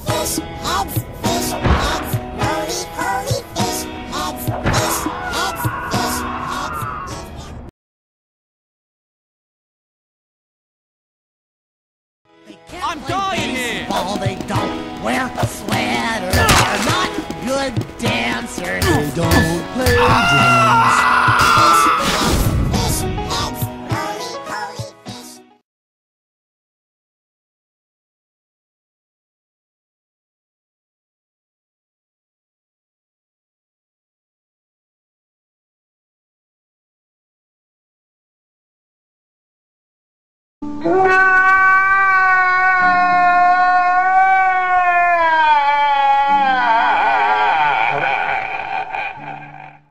fish heads, roly poly fish heads, fish heads, fish heads. I'm dying here! Baseball, they don't wear sweaters. They're not good dancers. They don't play drums. Fish heads, roly poly fish. Come on!